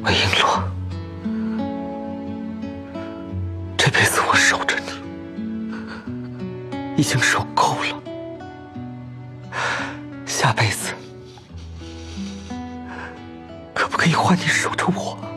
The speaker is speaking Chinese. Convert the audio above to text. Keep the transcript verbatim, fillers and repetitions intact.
魏璎珞，这辈子我守着你，已经守够了。下辈子，可不可以换你守着我？